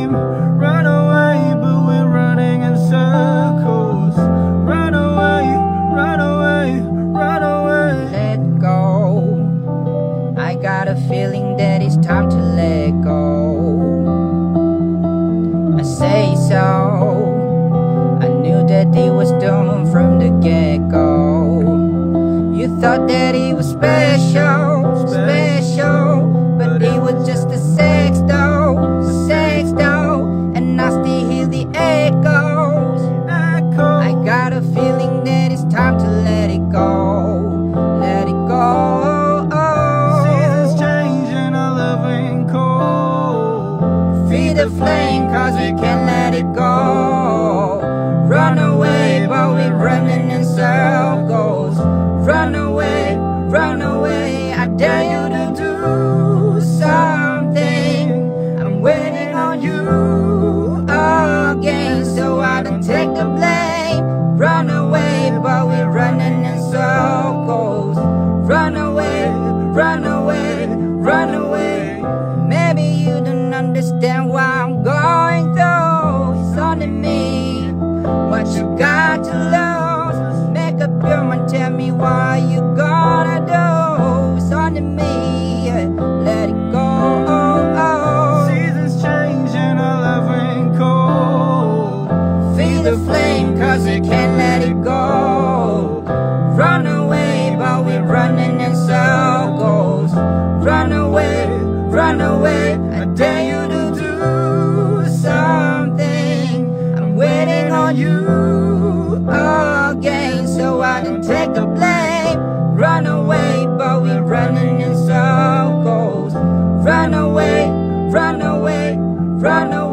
flame. Run away, but we're running in circles. Run away, run away, run away. Let go. I got a feeling that it's time to let go. I say so. I knew that it was done from the get-go. You thought that it was special, special, but it was just a sex doll, and I still hear the echoes. I got a feeling that it's time to let it go, let it go. Seasons change and our love ain't cold. Feed the flame, cause we can't let it go. Run away, but we're running in circles. Run away, I dare you to do something. I'm waiting on you again, so I don't take the blame. Run away, but we're running in circles. Run away, run away, run away. Maybe you don't understand why I'm going through. It's only me, what you got to lose. Make up your mind, tell me what you gonna do. It's only me, let it go. Seasons change and our love ain't cold. Feel the flame, cause we can't let it go. Run away, but we're running in circles. Run away, I dare you to do something. I'm waiting on you again, so I don't take the blame. Run away, but we're running in circles. Run away, run away, run away.